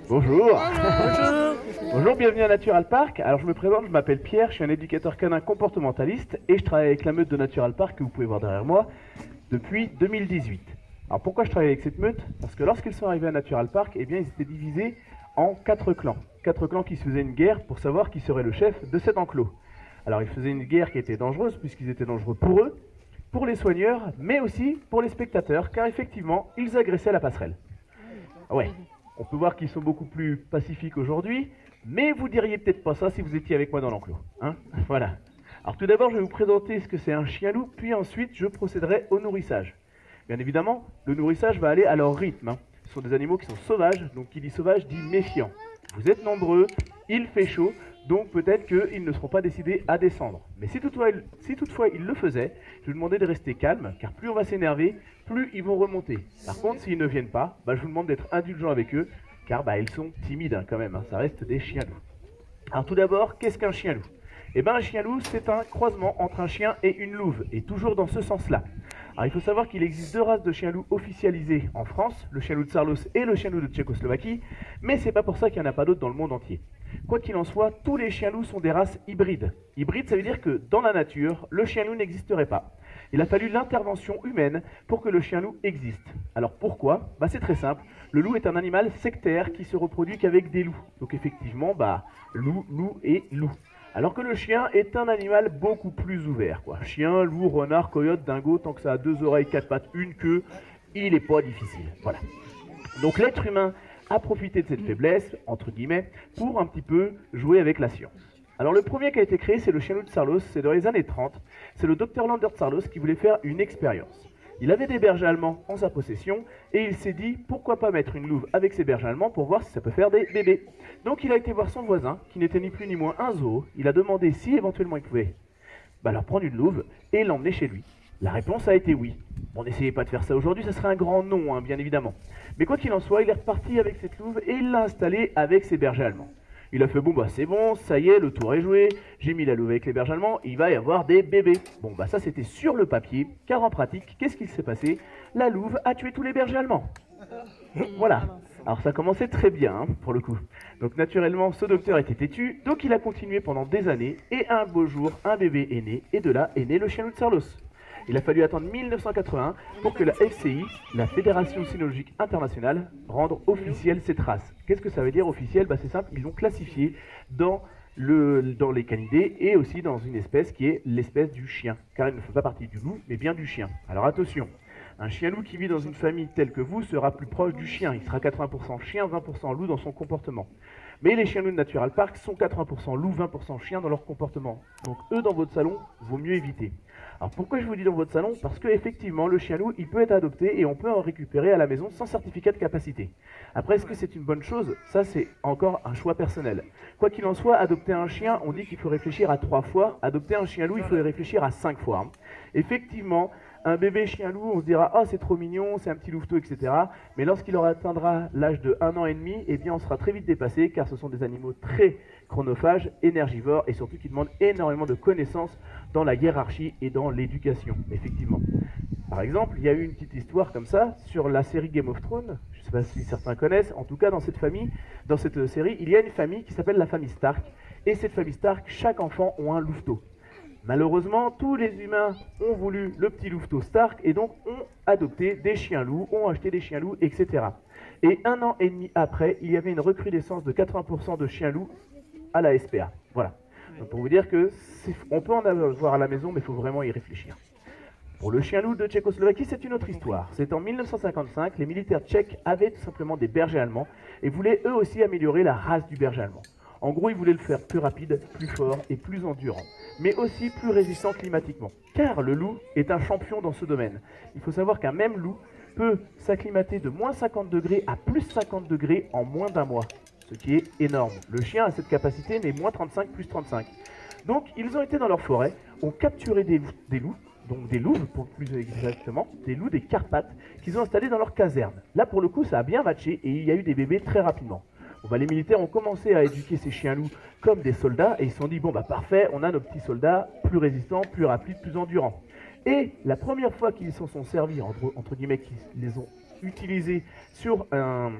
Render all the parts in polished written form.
Bonjour. Bonjour, bienvenue à Natural Park. Alors je me présente, je m'appelle Pierre, je suis un éducateur canin comportementaliste et je travaille avec la meute de Natural Park que vous pouvez voir derrière moi depuis 2018. Alors pourquoi je travaille avec cette meute? Parce que lorsqu'ils sont arrivés à Natural Park, eh bien ils étaient divisés en 4 clans. 4 clans qui se faisaient une guerre pour savoir qui serait le chef de cet enclos. Alors ils faisaient une guerre qui était dangereuse puisqu'ils étaient dangereux pour eux, pour les soigneurs, mais aussi pour les spectateurs, car effectivement ils agressaient la passerelle. Ouais. On peut voir qu'ils sont beaucoup plus pacifiques aujourd'hui, mais vous diriez peut-être pas ça si vous étiez avec moi dans l'enclos. Hein, voilà. Alors tout d'abord, je vais vous présenter ce que c'est un chien-loup, puis ensuite je procéderai au nourrissage. Bien évidemment, le nourrissage va aller à leur rythme. Hein. Ce sont des animaux qui sont sauvages, donc qui dit sauvage dit méfiant. Vous êtes nombreux, il fait chaud, donc peut-être qu'ils ne seront pas décidés à descendre. Mais si toutefois ils le faisaient, je vous demandais de rester calme, car plus on va s'énerver, plus ils vont remonter. Par contre, s'ils ne viennent pas, je vous demande d'être indulgent avec eux, car ils sont timides hein, quand même, hein, ça reste des chiens-loups. Alors tout d'abord, qu'est-ce qu'un chien-loup? Eh bien un chien-loup, c'est un croisement entre un chien et une louve, et toujours dans ce sens-là. Alors il faut savoir qu'il existe 2 races de chiens-loups officialisées en France, le chien-loup de Sarlos et le chien-loup de Tchécoslovaquie, mais c'est pas pour ça qu'il n'y en a pas d'autres dans le monde entier. Quoi qu'il en soit, tous les chiens-loups sont des races hybrides. Hybride, ça veut dire que dans la nature, le chien-loup n'existerait pas. Il a fallu l'intervention humaine pour que le chien-loup existe. Alors pourquoi? C'est très simple. Le loup est un animal sectaire qui se reproduit qu'avec des loups. Donc effectivement, loup et loup. Alors que le chien est un animal beaucoup plus ouvert, quoi. Chien, loup, renard, coyote, dingo, tant que ça a 2 oreilles, 4 pattes, une queue, il n'est pas difficile. Voilà. Donc l'être humain a profité de cette faiblesse, entre guillemets, pour un petit peu jouer avec la science. Alors le premier qui a été créé, c'est le chien-loup de Sarlos, c'est dans les années 30. C'est le docteur Lander de Sarlos qui voulait faire une expérience. Il avait des bergers allemands en sa possession et il s'est dit pourquoi pas mettre une louve avec ses bergers allemands pour voir si ça peut faire des bébés. Donc il a été voir son voisin, qui n'était ni plus ni moins un zoo. Il a demandé si éventuellement il pouvait leur prendre une louve et l'emmener chez lui. La réponse a été oui. Bon, n'essayez pas de faire ça aujourd'hui, ça serait un grand non, hein, bien évidemment. Mais quoi qu'il en soit, il est reparti avec cette louve et il l'a installée avec ses bergers allemands. Il a fait bon c'est bon, ça y est, le tour est joué, j'ai mis la louve avec les bergers allemands, il va y avoir des bébés. Bon ça c'était sur le papier, car en pratique, qu'est-ce qui s'est passé? La louve a tué tous les bergers allemands. Voilà. Alors ça commençait très bien, hein, pour le coup. Donc naturellement, ce docteur était têtu, donc il a continué pendant des années, et un beau jour, un bébé est né, et de là est né le chien-loup de Sarlos. Il a fallu attendre 1981 pour que la FCI, la Fédération Cynologique Internationale, rende officielle cette race. Qu'est-ce que ça veut dire officiel? C'est simple, ils l'ont classifié dans les canidés et aussi dans une espèce qui est l'espèce du chien, car il ne fait pas partie du loup, mais bien du chien. Alors attention, un chien-loup qui vit dans une famille telle que vous sera plus proche du chien, il sera 80% chien, 20% loup dans son comportement. Mais les chiens-loups de Natural Park sont 80% loups, 20% chiens dans leur comportement. Donc eux dans votre salon, vaut mieux éviter. Alors pourquoi je vous dis dans votre salon? Parce que effectivement le chien-loup il peut être adopté et on peut en récupérer à la maison sans certificat de capacité. Après est-ce que c'est une bonne chose? Ça c'est encore un choix personnel. Quoi qu'il en soit, adopter un chien, on dit qu'il faut réfléchir à 3 fois. Adopter un chien-loup, il faut y réfléchir à 5 fois. Hein. Effectivement, un bébé chien-loup, on se dira « Oh, c'est trop mignon, c'est un petit louveteau, etc. » Mais lorsqu'il atteindra l'âge de 1 an et demi, eh bien, on sera très vite dépassé, car ce sont des animaux très chronophages, énergivores, et surtout qui demandent énormément de connaissances dans la hiérarchie et dans l'éducation, effectivement. Par exemple, il y a eu une petite histoire comme ça, sur la série Game of Thrones, je ne sais pas si certains connaissent, en tout cas dans cette série, il y a une famille qui s'appelle la famille Stark, et cette famille Stark, chaque enfant a un louveteau. Malheureusement, tous les humains ont voulu le petit louveteau Stark et donc ont adopté des chiens-loups, ont acheté des chiens-loups, etc. Et 1 an et demi après, il y avait une recrudescence de 80% de chiens-loups à la SPA. Voilà. Donc pour vous dire que on peut en avoir à la maison, mais il faut vraiment y réfléchir. Pour le chien-loup de Tchécoslovaquie, c'est une autre histoire. C'est en 1955, les militaires tchèques avaient tout simplement des bergers allemands et voulaient eux aussi améliorer la race du berger allemand. En gros, ils voulaient le faire plus rapide, plus fort et plus endurant, mais aussi plus résistant climatiquement. Car le loup est un champion dans ce domaine. Il faut savoir qu'un même loup peut s'acclimater de moins 50 degrés à plus 50 degrés en moins d'1 mois, ce qui est énorme. Le chien a cette capacité, mais moins 35, plus 35. Donc, ils ont été dans leur forêt, ont capturé des loups, donc des louves, pour plus exactement, des loups des Carpates, qu'ils ont installés dans leur caserne. Là, pour le coup, ça a bien matché et il y a eu des bébés très rapidement. Bon, les militaires ont commencé à éduquer ces chiens-loups comme des soldats et ils se sont dit, bon parfait, on a nos petits soldats plus résistants, plus rapides, plus endurants. Et la première fois qu'ils s'en sont servis, entre guillemets, qu'ils les ont utilisés sur un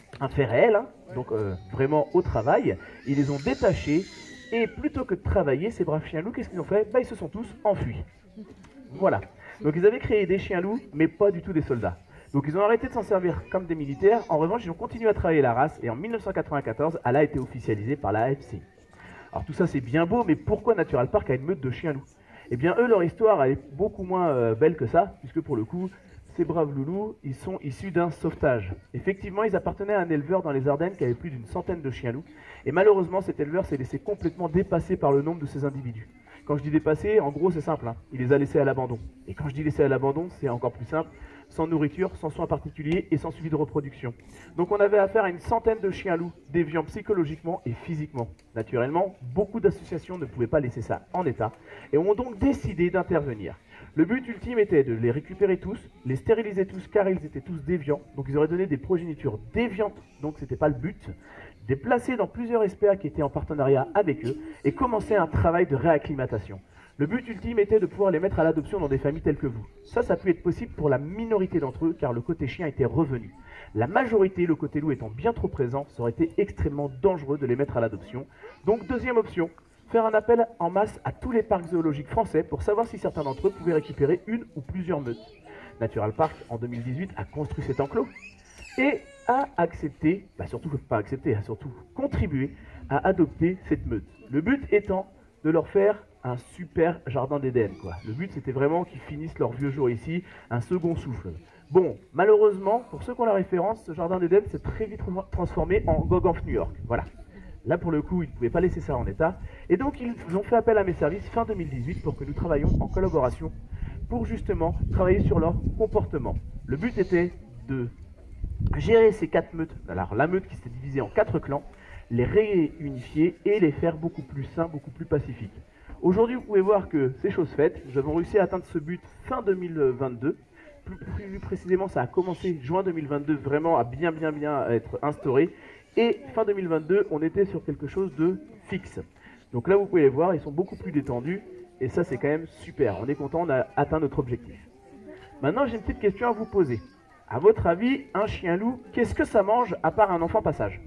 un fait réel, hein, donc vraiment au travail. Ils les ont détachés et plutôt que de travailler, ces braves chiens loups, qu'est-ce qu'ils ont fait? Ils se sont tous enfuis. Voilà. Donc ils avaient créé des chiens loups, mais pas du tout des soldats. Donc ils ont arrêté de s'en servir comme des militaires. En revanche, ils ont continué à travailler la race et en 1994, elle a été officialisée par la AFC. Alors tout ça c'est bien beau, mais pourquoi Natural Park a une meute de chiens loups? Eh bien eux, leur histoire elle est beaucoup moins belle que ça, puisque pour le coup, ces braves loulous, ils sont issus d'un sauvetage. Effectivement, ils appartenaient à un éleveur dans les Ardennes qui avait plus d'une centaine de chiens loups. Et malheureusement, cet éleveur s'est laissé complètement dépasser par le nombre de ces individus. Quand je dis dépasser, en gros c'est simple, hein. Il les a laissés à l'abandon. Et quand je dis laissés à l'abandon, c'est encore plus simple, sans nourriture, sans soins particuliers et sans suivi de reproduction. Donc on avait affaire à une centaine de chiens loups, déviants psychologiquement et physiquement. Naturellement, beaucoup d'associations ne pouvaient pas laisser ça en état et ont donc décidé d'intervenir. Le but ultime était de les récupérer tous, les stériliser tous car ils étaient tous déviants, donc ils auraient donné des progénitures déviantes, donc c'était pas le but, les placer dans plusieurs SPA qui étaient en partenariat avec eux et commencer un travail de réacclimatation. Le but ultime était de pouvoir les mettre à l'adoption dans des familles telles que vous. Ça a pu être possible pour la minorité d'entre eux car le côté chien était revenu. La majorité, le côté loup étant bien trop présent, ça aurait été extrêmement dangereux de les mettre à l'adoption. Donc deuxième option, faire un appel en masse à tous les parcs zoologiques français pour savoir si certains d'entre eux pouvaient récupérer une ou plusieurs meutes. Natural Park, en 2018, a construit cet enclos et a accepté, surtout pas accepté, a surtout contribué à adopter cette meute. Le but étant de leur faire un super jardin d'Éden, quoi. Le but c'était vraiment qu'ils finissent leur vieux jour ici, un second souffle. Bon, malheureusement, pour ceux qui ont la référence, ce jardin d'Éden s'est très vite transformé en Gogh New York, voilà. Là pour le coup, ils ne pouvaient pas laisser ça en état, et donc ils ont fait appel à mes services fin 2018 pour que nous travaillions en collaboration pour justement travailler sur leur comportement. Le but était de gérer ces 4 meutes, alors la meute qui s'était divisée en 4 clans, les réunifier et les faire beaucoup plus sains, beaucoup plus pacifiques. Aujourd'hui, vous pouvez voir que c'est chose faite. Nous avons réussi à atteindre ce but fin 2022. Plus précisément, ça a commencé juin 2022, vraiment à bien être instauré. Et fin 2022, on était sur quelque chose de fixe. Donc là, vous pouvez les voir, ils sont beaucoup plus détendus. Et ça, c'est quand même super. On est content, on a atteint notre objectif. Maintenant, j'ai une petite question à vous poser. À votre avis, un chien loup, qu'est-ce que ça mange à part un enfant passage?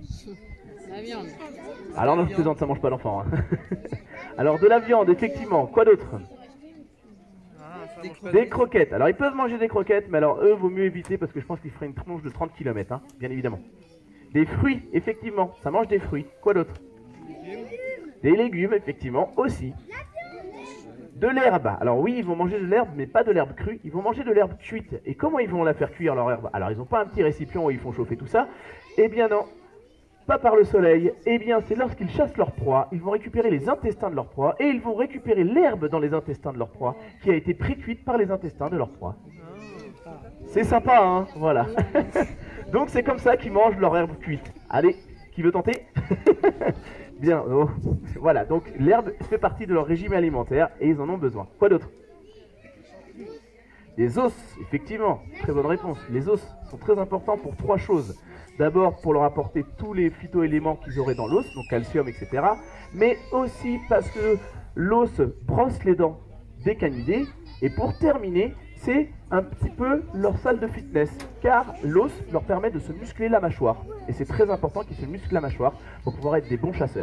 La viande. Alors non, je plaisante, ça mange pas l'enfant. Hein. Alors de la viande, effectivement. Quoi d'autre? Des croquettes. Alors ils peuvent manger des croquettes, mais alors eux, vaut mieux éviter parce que je pense qu'ils feraient une tronche de 30 km, hein, bien évidemment. Des fruits, effectivement. Ça mange des fruits. Quoi d'autre? Des légumes, effectivement, aussi. De l'herbe. Alors oui, ils vont manger de l'herbe, mais pas de l'herbe crue. Ils vont manger de l'herbe cuite. Et comment ils vont la faire cuire, leur herbe? Alors ils n'ont pas un petit récipient où ils font chauffer tout ça. Eh bien non. Pas par le soleil, eh bien c'est lorsqu'ils chassent leur proie, ils vont récupérer les intestins de leur proie et ils vont récupérer l'herbe dans les intestins de leur proie qui a été pré-cuite par les intestins de leur proie. C'est sympa, hein? Voilà. Donc c'est comme ça qu'ils mangent leur herbe cuite. Allez, qui veut tenter? Bien, oh. Voilà, donc l'herbe fait partie de leur régime alimentaire et ils en ont besoin. Quoi d'autre? Les os, effectivement, très bonne réponse. Les os sont très importants pour 3 choses. D'abord pour leur apporter tous les phytoéléments qu'ils auraient dans l'os, donc calcium, etc. Mais aussi parce que l'os brosse les dents des canidés. Et pour terminer, c'est un petit peu leur salle de fitness, car l'os leur permet de se muscler la mâchoire. Et c'est très important qu'ils se musclent la mâchoire pour pouvoir être des bons chasseurs.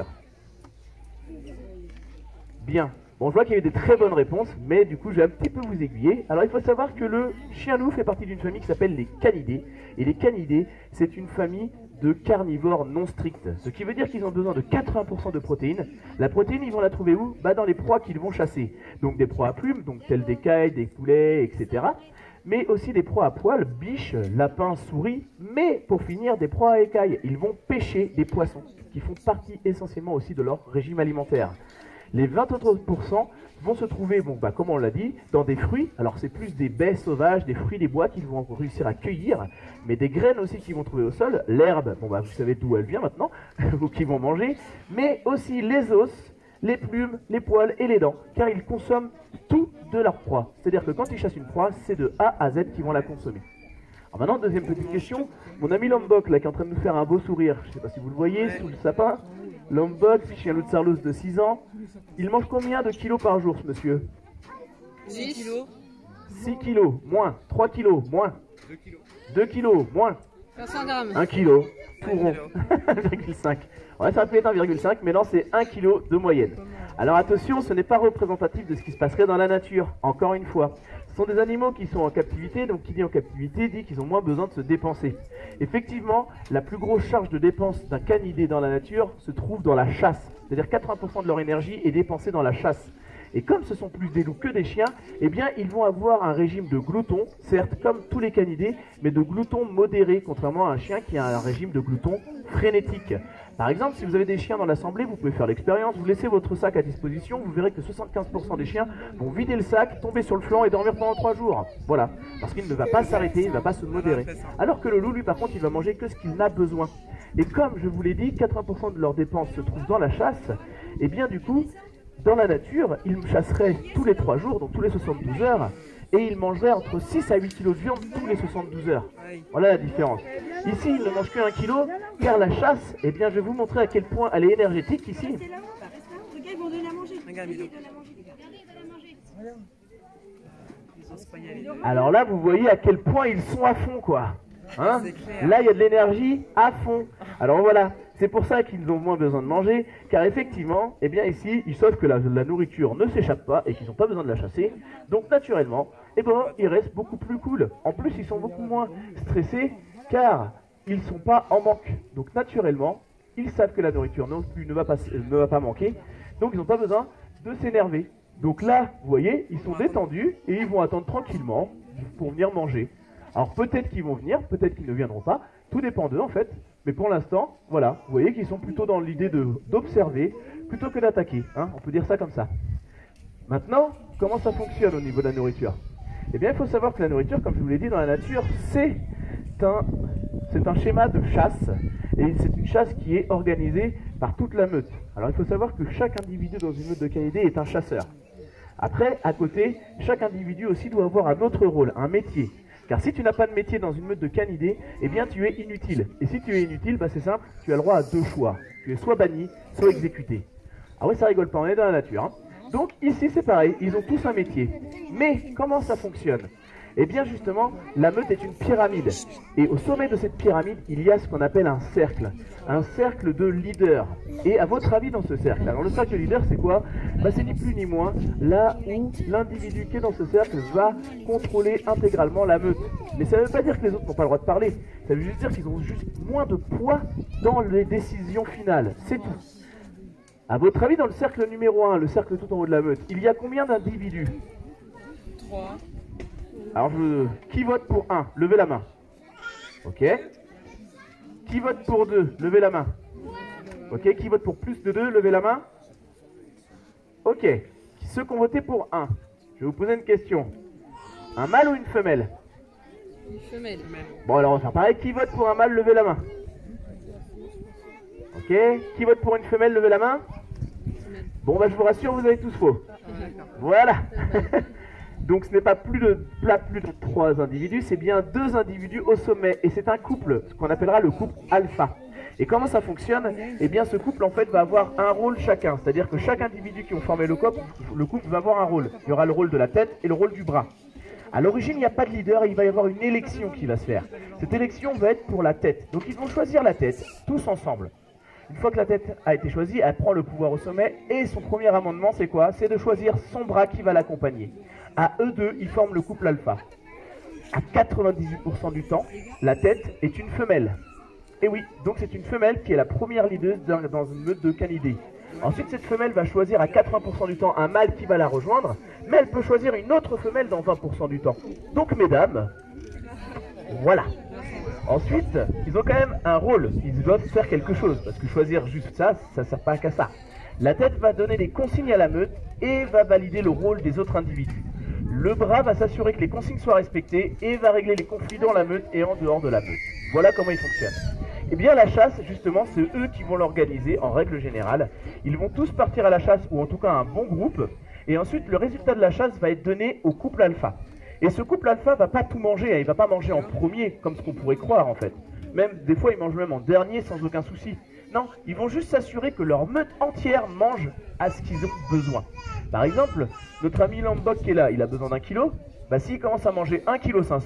Bien. Bon, je vois qu'il y a eu des très bonnes réponses, mais du coup, je vais un petit peu vous aiguiller. Alors, il faut savoir que le chien loup fait partie d'une famille qui s'appelle les canidés. Et les canidés, c'est une famille de carnivores non stricts. Ce qui veut dire qu'ils ont besoin de 80% de protéines. La protéine, ils vont la trouver où? Dans les proies qu'ils vont chasser. Donc, des proies à plumes, donc telles des cailles, des poulets, etc. Mais aussi des proies à poils, biches, lapins, souris. Mais, pour finir, des proies à écailles. Ils vont pêcher des poissons, qui font partie essentiellement aussi de leur régime alimentaire. Les 20 autres % vont se trouver, comme on l'a dit, dans des fruits. Alors c'est plus des baies sauvages, des fruits des bois qu'ils vont réussir à cueillir, mais des graines aussi qu'ils vont trouver au sol. L'herbe, vous savez d'où elle vient maintenant, ou qu'ils vont manger, mais aussi les os, les plumes, les poils et les dents, car ils consomment tout de leur proie. C'est-à-dire que quand ils chassent une proie, c'est de A à Z qu'ils vont la consommer. Alors maintenant, deuxième petite question, mon ami Lombok là qui est en train de nous faire un beau sourire, je ne sais pas si vous le voyez, sous le sapin. Lombok, chien loup de Sarlouse de 6 ans, il mange combien de kilos par jour ce monsieur? 6 kilos. 6 kilos, moins. 3 kilos, moins. 2 kilos, moins. 500 grammes. 1 kilo. tout rond. 1,5. Ouais, ça peut être 1,5, mais non, c'est 1 kg de moyenne. Alors attention, ce n'est pas représentatif de ce qui se passerait dans la nature, encore une fois. Ce sont des animaux qui sont en captivité, donc qui dit en captivité dit qu'ils ont moins besoin de se dépenser. Effectivement, la plus grosse charge de dépense d'un canidé dans la nature se trouve dans la chasse. C'est-à-dire 80% de leur énergie est dépensée dans la chasse. Et comme ce sont plus des loups que des chiens, eh bien ils vont avoir un régime de glouton, certes comme tous les canidés, mais de glouton modéré, contrairement à un chien qui a un régime de glouton frénétique. Par exemple, si vous avez des chiens dans l'assemblée, vous pouvez faire l'expérience, vous laissez votre sac à disposition, vous verrez que 75% des chiens vont vider le sac, tomber sur le flanc et dormir pendant 3 jours. Voilà, parce qu'il ne va pas s'arrêter, il ne va pas se modérer. Alors que le loup, lui par contre, il va manger que ce qu'il n'a besoin. Et comme je vous l'ai dit, 80% de leurs dépenses se trouvent dans la chasse, et bien du coup, dans la nature, ils chasseraient tous les 3 jours, donc tous les 72 heures, et ils mangeraient entre 6 à 8 kg de viande tous les 72 heures. Voilà la différence. Ici, ils ne mangent que 1 kg, car la chasse, eh bien, je vais vous montrer à quel point elle est énergétique ici. Regarde, ils vont donner à manger. Regarde, Milo. Alors là, vous voyez à quel point ils sont à fond, quoi. Hein? Là, il y a de l'énergie à fond. Alors voilà, c'est pour ça qu'ils ont moins besoin de manger, car effectivement, eh bien ici, ils savent que la nourriture ne s'échappe pas et qu'ils n'ont pas besoin de la chasser. Donc naturellement, eh ben, ils restent beaucoup plus cool. En plus, ils sont beaucoup moins stressés, car ils ne sont pas en manque. Donc naturellement, ils savent que la nourriture non plus ne va pas manquer. Donc ils n'ont pas besoin de s'énerver. Donc là, vous voyez, ils sont détendus et ils vont attendre tranquillement pour venir manger. Alors peut-être qu'ils vont venir, peut-être qu'ils ne viendront pas, tout dépend d'eux en fait, mais pour l'instant, voilà, vous voyez qu'ils sont plutôt dans l'idée d'observer plutôt que d'attaquer, hein, on peut dire ça comme ça. Maintenant, comment ça fonctionne au niveau de la nourriture? Eh bien il faut savoir que la nourriture, comme je vous l'ai dit dans la nature, c'est un schéma de chasse, et c'est une chasse qui est organisée par toute la meute. Alors il faut savoir que chaque individu dans une meute de canidés est un chasseur. Après, à côté, chaque individu aussi doit avoir un autre rôle, un métier. Car si tu n'as pas de métier dans une meute de canidés, eh bien tu es inutile. Et si tu es inutile, bah c'est simple, tu as le droit à 2 choix. Tu es soit banni, soit exécuté. Ah ouais, ça rigole pas, on est dans la nature. Hein. Donc ici c'est pareil, ils ont tous un métier. Mais comment ça fonctionne? Eh bien justement, la meute est une pyramide. Et au sommet de cette pyramide, il y a ce qu'on appelle un cercle. Un cercle de leaders. Et à votre avis dans ce cercle, alors le cercle de leader c'est quoi? Bah, c'est ni plus ni moins là où l'individu qui est dans ce cercle va contrôler intégralement la meute. Mais ça ne veut pas dire que les autres n'ont pas le droit de parler. Ça veut juste dire qu'ils ont juste moins de poids dans les décisions finales. C'est tout. À votre avis, dans le cercle numéro 1, le cercle tout en haut de la meute, il y a combien d'individus? 3. Alors, qui vote pour 1? Levez la main. Ok. Qui vote pour 2? Levez la main. Ok. Qui vote pour plus de 2? Levez la main. Ok. Ceux qui ont voté pour 1, je vais vous poser une question. Un mâle ou une femelle? Une femelle. Bon, alors on va faire pareil. Qui vote pour un mâle? Levez la main. Ok. Qui vote pour une femelle? Levez la main. Bon, bah je vous rassure, vous avez tous faux. Voilà. Donc ce n'est pas plus de 3 individus, c'est bien 2 individus au sommet. Et c'est un couple, ce qu'on appellera le couple alpha. Et comment ça fonctionne? Eh bien ce couple en fait va avoir un rôle chacun. C'est-à-dire que chaque individu qui ont formé le couple va avoir un rôle. Il y aura le rôle de la tête et le rôle du bras. À l'origine, il n'y a pas de leader et il va y avoir une élection qui va se faire. Cette élection va être pour la tête. Donc ils vont choisir la tête, tous ensemble. Une fois que la tête a été choisie, elle prend le pouvoir au sommet. Et son premier amendement, c'est quoi? C'est de choisir son bras qui va l'accompagner. À eux deux, ils forment le couple alpha. À 98% du temps, la tête est une femelle. Et oui, donc c'est une femelle qui est la première leader dans une meute de canidés. Ensuite, cette femelle va choisir à 80% du temps un mâle qui va la rejoindre, mais elle peut choisir une autre femelle dans 20% du temps. Donc, mesdames, voilà. Ensuite, ils ont quand même un rôle, ils doivent faire quelque chose, parce que choisir juste ça, ça ne sert pas qu'à ça. La tête va donner des consignes à la meute et va valider le rôle des autres individus. Le bras va s'assurer que les consignes soient respectées et va régler les conflits dans la meute et en dehors de la meute. Voilà comment il fonctionne. Eh bien la chasse, justement, c'est eux qui vont l'organiser en règle générale. Ils vont tous partir à la chasse, ou en tout cas un bon groupe, et ensuite le résultat de la chasse va être donné au couple alpha. Et ce couple alpha va pas tout manger, hein. Il va pas manger en premier, comme ce qu'on pourrait croire en fait. Même des fois ils mangent même en dernier sans aucun souci. Non, ils vont juste s'assurer que leur meute entière mange à ce qu'ils ont besoin. Par exemple, notre ami Lambok qui est là, il a besoin d'1 kilo. Bah s'il commence à manger 1,5 kg,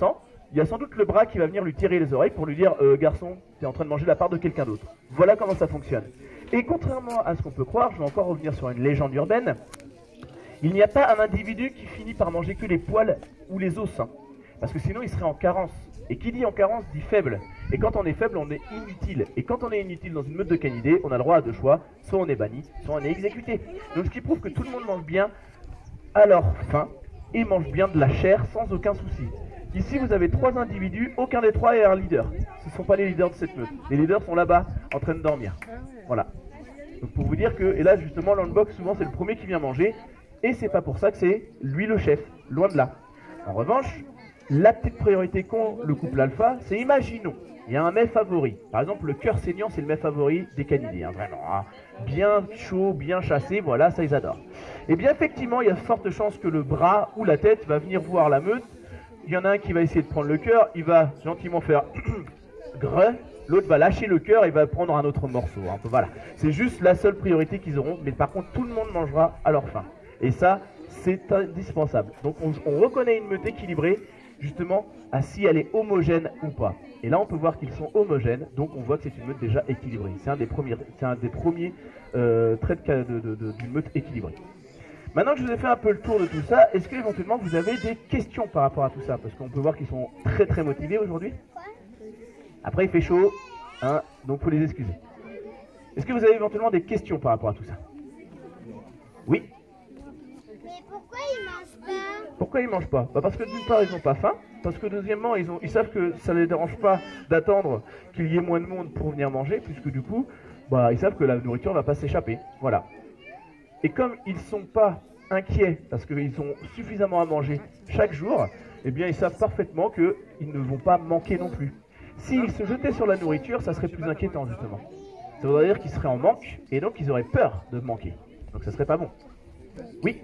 il y a sans doute le bras qui va venir lui tirer les oreilles pour lui dire garçon, tu es en train de manger la part de quelqu'un d'autre. Voilà comment ça fonctionne. Et contrairement à ce qu'on peut croire, je vais encore revenir sur une légende urbaine, il n'y a pas un individu qui finit par manger que les poils ou les os sains. Parce que sinon il serait en carence. Et qui dit en carence dit faible. Et quand on est faible, on est inutile. Et quand on est inutile dans une meute de canidés, on a le droit à deux choix. Soit on est banni, soit on est exécuté. Donc ce qui prouve que tout le monde mange bien à leur faim et mange bien de la chair sans aucun souci. Ici vous avez 3 individus, aucun des 3 est un leader. Ce ne sont pas les leaders de cette meute. Les leaders sont là-bas en train de dormir. Voilà. Donc pour vous dire que, et là justement l'unbox souvent c'est le premier qui vient manger. Et c'est pas pour ça que c'est lui le chef, loin de là. En revanche, la petite priorité qu'ont le couple alpha, c'est imaginons, il y a un mets favori. Par exemple, le cœur saignant, c'est le mets favori des canidés, hein, vraiment. Hein. Bien chaud, bien chassé, voilà, ça ils adorent. Et bien effectivement, il y a forte chance que le bras ou la tête va venir voir la meute. Il y en a un qui va essayer de prendre le cœur, il va gentiment faire greu. L'autre va lâcher le cœur et va prendre un autre morceau. Hein. Voilà, c'est juste la seule priorité qu'ils auront. Mais par contre, tout le monde mangera à leur faim. Et ça, c'est indispensable. Donc on reconnaît une meute équilibrée justement à si elle est homogène ou pas. Et là on peut voir qu'ils sont homogènes, donc on voit que c'est une meute déjà équilibrée. C'est un des premiers traits d'une meute équilibrée. Maintenant que je vous ai fait un peu le tour de tout ça, est-ce que éventuellement vous avez des questions par rapport à tout ça? Parce qu'on peut voir qu'ils sont très très motivés aujourd'hui. Après il fait chaud, hein, donc il faut les excuser. Est-ce que vous avez éventuellement des questions par rapport à tout ça? Oui? Mais pourquoi ils mangent pas? Pourquoi ils mangent pas? Parce que d'une part ils n'ont pas faim, parce que deuxièmement ils savent que ça ne les dérange pas d'attendre qu'il y ait moins de monde pour venir manger, puisque du coup ils savent que la nourriture ne va pas s'échapper. Voilà. Et comme ils ne sont pas inquiets parce qu'ils ont suffisamment à manger chaque jour, eh bien ils savent parfaitement qu'ils ne vont pas manquer non plus. S'ils se jetaient sur la nourriture, ça serait plus inquiétant justement. Ça voudrait dire qu'ils seraient en manque et donc ils auraient peur de manquer. Donc ça serait pas bon. Oui?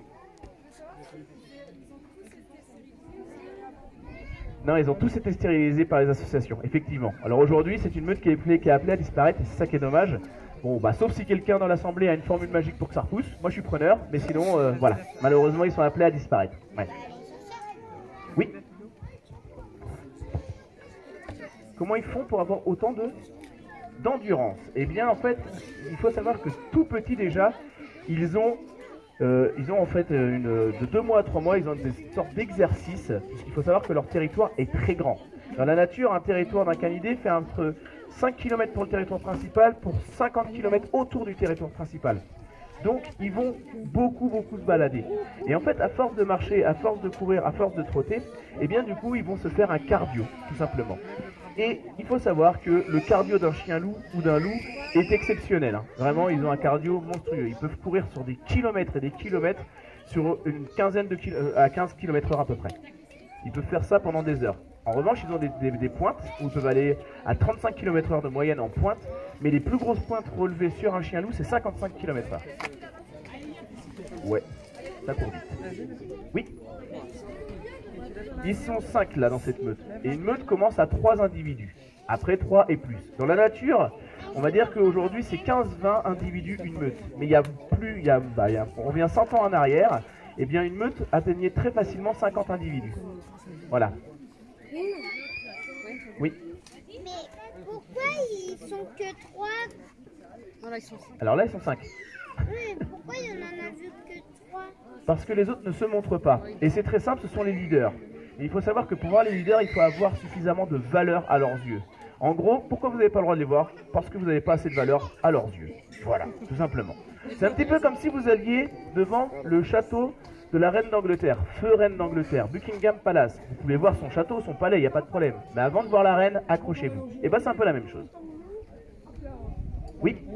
Non, ils ont tous été stérilisés par les associations, effectivement. Alors aujourd'hui, c'est une meute qui est appelée à disparaître et c'est ça qui est dommage. Bon, sauf si quelqu'un dans l'assemblée a une formule magique pour que ça repousse. Moi, je suis preneur, mais sinon, voilà. Malheureusement, ils sont appelés à disparaître. Ouais. Oui. Comment ils font pour avoir autant d'endurance? Eh bien, en fait, il faut savoir que tout petit déjà, ils ont en fait de 2 mois à 3 mois, ils ont des sortes d'exercices, puisqu'il faut savoir que leur territoire est très grand. Dans la nature, un territoire d'un canidé fait entre 5 km pour le territoire principal, pour 50 km autour du territoire principal. Donc ils vont beaucoup se balader. Et en fait, à force de marcher, à force de courir, à force de trotter, eh bien du coup ils vont se faire un cardio, tout simplement. Et il faut savoir que le cardio d'un chien-loup ou d'un loup est exceptionnel. Hein. Vraiment, ils ont un cardio monstrueux. Ils peuvent courir sur des kilomètres et des kilomètres, sur une quinzaine de à 15 km/h à peu près. Ils peuvent faire ça pendant des heures. En revanche, ils ont des pointes où ils peuvent aller à 35 km/h de moyenne en pointe, mais les plus grosses pointes relevées sur un chien-loup, c'est 55 km/h. Ouais, ça court vite. Oui. Ils sont 5 là dans cette meute. Et une meute commence à 3 individus. Après 3 et plus. Dans la nature, on va dire qu'aujourd'hui c'est 15-20 individus une meute. Mais il y a plus, on revient 100 ans en arrière, et bien une meute atteignait très facilement 50 individus. Voilà. Oui. Mais pourquoi ils sont que 3? Alors là ils sont 5. Oui, pourquoi il y en a vu que 3? Parce que les autres ne se montrent pas. Et c'est très simple, ce sont les leaders. Et il faut savoir que pour voir les leaders, il faut avoir suffisamment de valeur à leurs yeux. En gros, pourquoi vous n'avez pas le droit de les voir? Parce que vous n'avez pas assez de valeur à leurs yeux. Voilà, tout simplement. C'est un petit peu comme si vous alliez devant le château de la reine d'Angleterre, feu reine d'Angleterre, Buckingham Palace. Vous pouvez voir son château, son palais, il n'y a pas de problème. Mais avant de voir la reine, accrochez-vous. Et c'est un peu la même chose. Oui.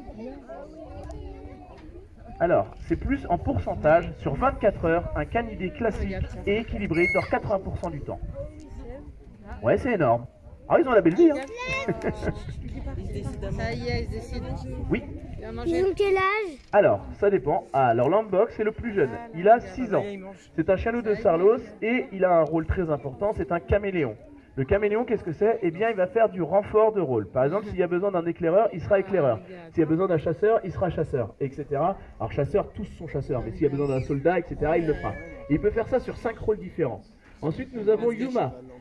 Alors, c'est plus en pourcentage. Sur 24 heures, un canidé classique et équilibré dort 80% du temps. Ouais, c'est énorme. Ah, ils ont la belle vie, hein. Ça y est, ils décident. Oui. Ils ont quel âge? Alors, ça dépend. Alors, l'Ambok, c'est le plus jeune. Il a 6 ans. C'est un chien-loup de Sarlos et il a un rôle très important. C'est un caméléon. Le caméléon, qu'est-ce que c'est? Eh bien, il va faire du renfort de rôle. Par exemple, s'il y a besoin d'un éclaireur, il sera éclaireur. S'il y a besoin d'un chasseur, il sera chasseur, etc. Alors, chasseur, tous sont chasseurs, mais s'il y a besoin d'un soldat, etc., il le fera. Et il peut faire ça sur 5 rôles différents. Ensuite, nous avons Yuma.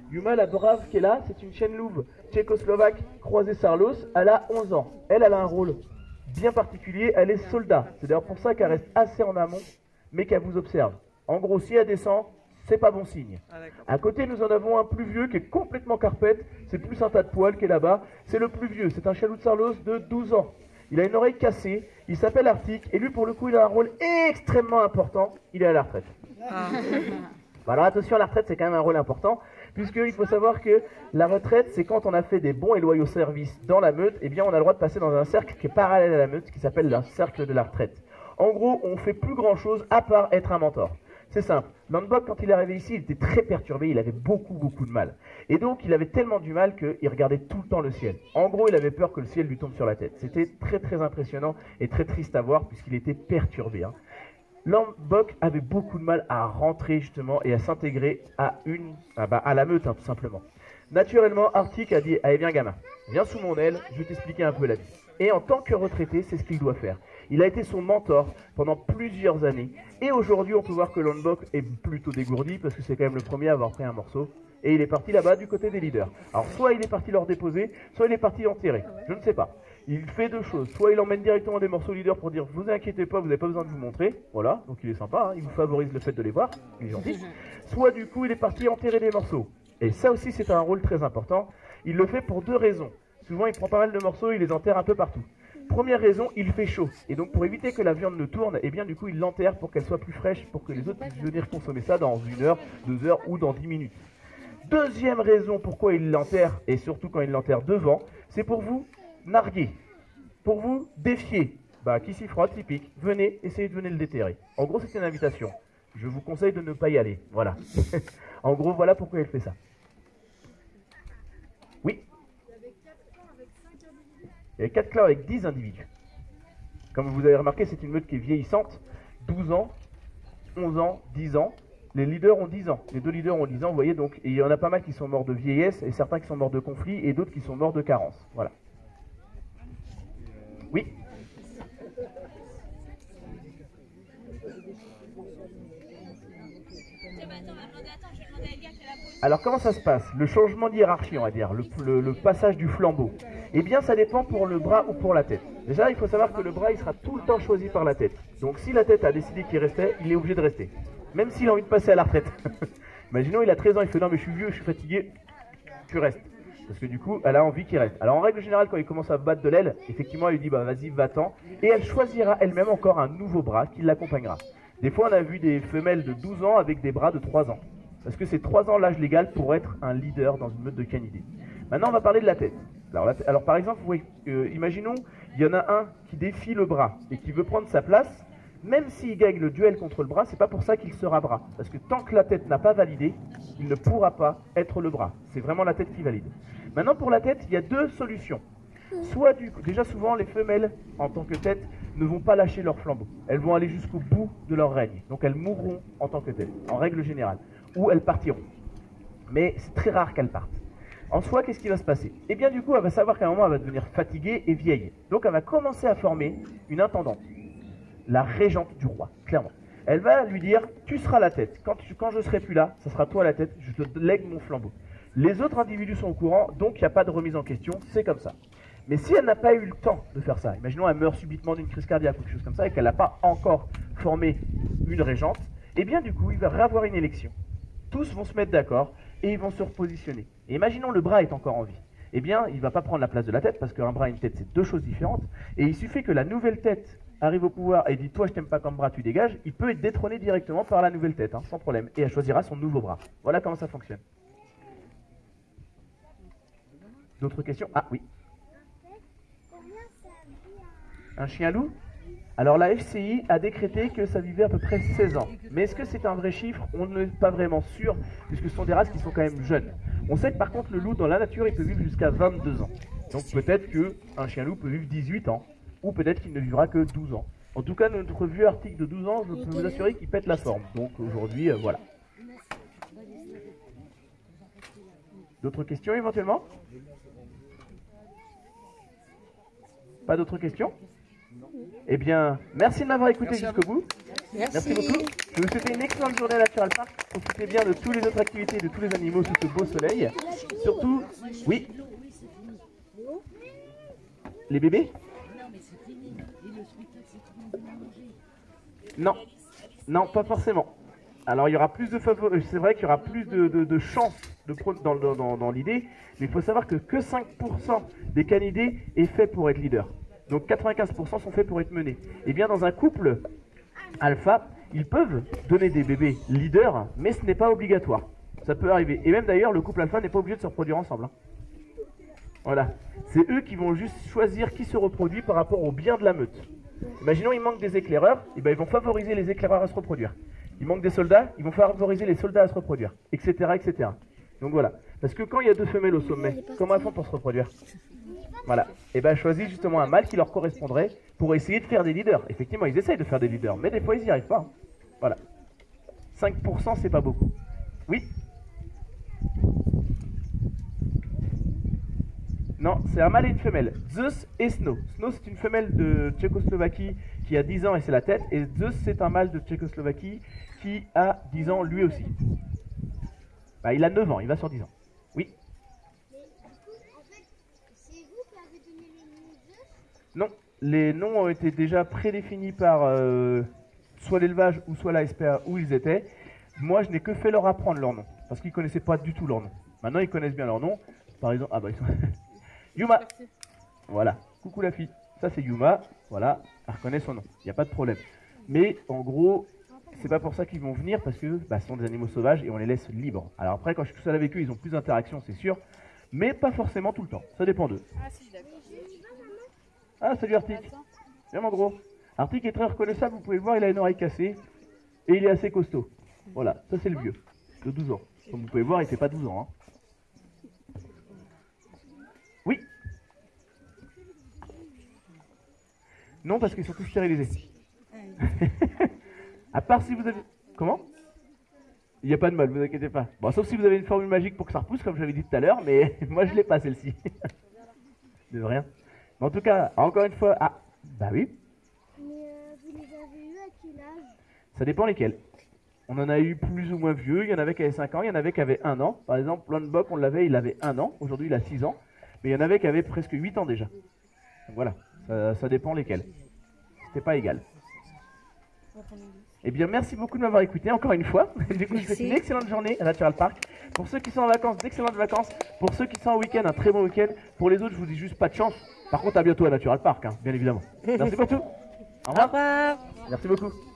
Yuma, la brave qui est là, c'est une chienne louve tchécoslovaque croisée Sarlos. Elle a 11 ans. Elle a un rôle bien particulier. Elle est soldat. C'est d'ailleurs pour ça qu'elle reste assez en amont, mais qu'elle vous observe. En gros, si elle descend, c'est pas bon signe. À côté, nous en avons un plus vieux qui est complètement carpette. C'est plus un tas de poils qui est là-bas. C'est le plus vieux. C'est un chalut de Sarlos de 12 ans. Il a une oreille cassée. Il s'appelle Arctic. Et lui, pour le coup, il a un rôle extrêmement important. Il est à la retraite. Bon, alors attention, la retraite, c'est quand même un rôle important. Puisqu'il faut savoir que la retraite, c'est quand on a fait des bons et loyaux services dans la meute, eh bien on a le droit de passer dans un cercle qui est parallèle à la meute, qui s'appelle le cercle de la retraite. En gros, on fait plus grand chose à part être un mentor. C'est simple. Landbok, quand il est arrivé ici, il était très perturbé, il avait beaucoup de mal. Et donc, il avait tellement du mal qu'il regardait tout le temps le ciel. En gros, il avait peur que le ciel lui tombe sur la tête. C'était très impressionnant et très triste à voir puisqu'il était perturbé. Landbok avait beaucoup de mal à rentrer justement et à s'intégrer à la meute, tout simplement. Naturellement, Arctic a dit « Allez, viens gamin, viens sous mon aile, je vais t'expliquer un peu la vie. » Et en tant que retraité, c'est ce qu'il doit faire. Il a été son mentor pendant plusieurs années. Et aujourd'hui, on peut voir que Landbok est plutôt dégourdi parce que c'est quand même le premier à avoir pris un morceau. Et il est parti là-bas du côté des leaders. Alors, soit il est parti leur déposer, soit il est parti enterrer. Je ne sais pas. Il fait deux choses. Soit il emmène directement des morceaux leaders pour dire « Vous inquiétez pas, vous n'avez pas besoin de vous montrer. » Voilà, donc il est sympa, il vous favorise le fait de les voir. Il est gentil. Soit du coup, il est parti enterrer des morceaux. Et ça aussi, c'est un rôle très important. Il le fait pour deux raisons. Souvent, il prend pas mal de morceaux, il les enterre un peu partout. Première raison, il fait chaud. Et donc, pour éviter que la viande ne tourne, eh bien, du coup, il l'enterre pour qu'elle soit plus fraîche, pour que les autres puissent venir consommer ça dans 1 heure, 2 heures ou dans 10 minutes. Deuxième raison pourquoi il l'enterre, et surtout quand il l'enterre devant, c'est pour vous narguer, pour vous défier. Qui s'y frotte, s'y pique, venez, essayez de venir le déterrer. En gros, c'est une invitation. Je vous conseille de ne pas y aller. Voilà. En gros, voilà pourquoi il fait ça. Oui. Il y avait 4 clans avec 10 individus. Comme vous avez remarqué, c'est une meute qui est vieillissante. 12 ans, 11 ans, 10 ans. Les leaders ont 10 ans. Les deux leaders ont 10 ans, vous voyez. Donc, et il y en a pas mal qui sont morts de vieillesse, et certains qui sont morts de conflit, et d'autres qui sont morts de carence. Voilà. Oui. Alors comment ça se passe? Le changement de hiérarchie, on va dire, le passage du flambeau. Eh bien ça dépend pour le bras ou pour la tête. Déjà il faut savoir que le bras il sera tout le temps choisi par la tête. Donc si la tête a décidé qu'il restait, il est obligé de rester. Même s'il a envie de passer à la retraite. Imaginons il a 13 ans, il fait non mais je suis vieux, je suis fatigué, tu restes. Parce que du coup elle a envie qu'il reste. Alors en règle générale quand il commence à battre de l'aile, effectivement elle lui dit vas-y va-t'en. Et elle choisira elle-même encore un nouveau bras qui l'accompagnera. Des fois on a vu des femelles de 12 ans avec des bras de 3 ans. Parce que c'est 3 ans l'âge légal pour être un leader dans une meute de canidés. Maintenant, on va parler de la tête. Alors par exemple, imaginons, il y en a un qui défie le bras et qui veut prendre sa place. Même s'il gagne le duel contre le bras, c'est pas pour ça qu'il sera bras. Parce que tant que la tête n'a pas validé, il ne pourra pas être le bras. C'est vraiment la tête qui valide. Maintenant, pour la tête, il y a deux solutions. Soit déjà souvent, les femelles, en tant que tête, ne vont pas lâcher leur flambeau. Elles vont aller jusqu'au bout de leur règne. Donc elles mourront en tant que tête, en règle générale. Ou elles partiront. Mais c'est très rare qu'elles partent. En soi, qu'est-ce qui va se passer? Eh bien, du coup, elle va savoir qu'à un moment, elle va devenir fatiguée et vieille. Donc, elle va commencer à former une intendante, la régente du roi, clairement. Elle va lui dire, tu seras la tête. Quand je serai plus là, ça sera toi la tête, je te lègue mon flambeau. Les autres individus sont au courant, donc il n'y a pas de remise en question, c'est comme ça. Mais si elle n'a pas eu le temps de faire ça, imaginons elle meurt subitement d'une crise cardiaque ou quelque chose comme ça, et qu'elle n'a pas encore formé une régente, eh bien, du coup, il va y avoir une élection. Tous vont se mettre d'accord et ils vont se repositionner. Et imaginons le bras est encore en vie. Eh bien, il ne va pas prendre la place de la tête parce qu'un bras et une tête, c'est deux choses différentes. Et il suffit que la nouvelle tête arrive au pouvoir et dit « Toi, je t'aime pas comme bras, tu dégages », il peut être détrôné directement par la nouvelle tête, sans problème. Et elle choisira son nouveau bras. Voilà comment ça fonctionne. D'autres questions? Ah oui. Un chien loup? Alors la FCI a décrété que ça vivait à peu près 16 ans. Mais est-ce que c'est un vrai chiffre? On n'est pas vraiment sûr, puisque ce sont des races qui sont quand même jeunes. On sait que par contre le loup dans la nature il peut vivre jusqu'à 22 ans. Donc peut-être qu'un chien loup peut vivre 18 ans, ou peut-être qu'il ne vivra que 12 ans. En tout cas notre vieux article de 12 ans, je peux vous assurer qu'il pète la forme. Donc aujourd'hui, voilà. D'autres questions éventuellement? Pas d'autres questions? Eh bien, merci de m'avoir écouté jusqu'au bout. Merci beaucoup. Je vous souhaite une excellente journée à Natural Park. Profitez bien de toutes les autres activités et de tous les animaux sous ce beau soleil. Surtout, oui. Les bébés? Non, non, pas forcément. Alors il y aura plus de c'est vrai qu'il y aura plus de chances dans l'idée, mais il faut savoir que 5% des canidés est fait pour être leader. Donc 95% sont faits pour être menés. Et bien dans un couple alpha, ils peuvent donner des bébés leaders, mais ce n'est pas obligatoire. Ça peut arriver. Et même d'ailleurs, le couple alpha n'est pas obligé de se reproduire ensemble. Hein. Voilà. C'est eux qui vont juste choisir qui se reproduit par rapport au bien de la meute. Imaginons il manque des éclaireurs, et ben ils vont favoriser les éclaireurs à se reproduire. Il manque des soldats, ils vont favoriser les soldats à se reproduire, etc. etc. Donc voilà. Parce que quand il y a deux femelles au sommet, comment elles font pour se reproduire? Voilà. Et ben choisis justement un mâle qui leur correspondrait pour essayer de faire des leaders. Effectivement, ils essayent de faire des leaders, mais des fois ils n'y arrivent pas. Hein. Voilà. 5% c'est pas beaucoup. Oui? Non, c'est un mâle et une femelle. Zeus et Snow. Snow, c'est une femelle de Tchécoslovaquie qui a 10 ans et c'est la tête. Et Zeus, c'est un mâle de Tchécoslovaquie qui a 10 ans lui aussi. Bah, il a 9 ans, il va sur 10 ans. Oui. Mais du coup, en fait, c'est vous qui avez donné les noms Zeus? Non, les noms ont été déjà prédéfinis par soit l'élevage ou soit la SPA où ils étaient. Moi, je n'ai que fait leur apprendre leur nom. Parce qu'ils ne connaissaient pas du tout leur nom. Maintenant, ils connaissent bien leur nom. Par exemple, ah bah ils sont... Yuma. Voilà. Coucou la fille. Ça c'est Yuma. Voilà. Elle reconnaît son nom. Il n'y a pas de problème. Mais en gros, c'est pas pour ça qu'ils vont venir parce que ce sont des animaux sauvages et on les laisse libres. Alors après, quand je suis tout seul avec eux, ils ont plus d'interaction, c'est sûr. Mais pas forcément tout le temps. Ça dépend d'eux. Ah si, d'accord. Ah, salut Arctic. Viens mon gros. Arctic est très reconnaissable. Vous pouvez le voir, il a une oreille cassée. Et il est assez costaud. Voilà. Ça c'est le vieux. De 12 ans. Comme vous pouvez voir, il fait pas 12 ans. Hein. Oui. Non, parce qu'ils sont tous stérilisés. À part si vous avez... Comment? Il n'y a pas de mal, vous inquiétez pas. Bon, sauf si vous avez une formule magique pour que ça repousse, comme j'avais dit tout à l'heure, mais moi je l'ai pas celle-ci. De rien. Mais en tout cas, encore une fois... Ah, bah oui. Mais vous les avez eus à quel âge? Ça dépend lesquels. On en a eu plus ou moins vieux, il y en avait qui avaient 5 ans, il y en avait qui avaient 1 an. Par exemple, Lundbok, on l'avait, il avait 1 an, aujourd'hui il a 6 ans. Mais il y en avait qui avaient presque 8 ans déjà. Donc voilà, ça dépend lesquels. C'était pas égal. Eh bien, merci beaucoup de m'avoir écouté encore une fois. Du coup, je vous souhaite une excellente journée à Natural Park. Pour ceux qui sont en vacances, d'excellentes vacances. Pour ceux qui sont en week-end, un très bon week-end. Pour les autres, je vous dis juste pas de chance. Par contre, à bientôt à Natural Park, hein, bien évidemment. Merci pour tout. Au revoir. Merci beaucoup.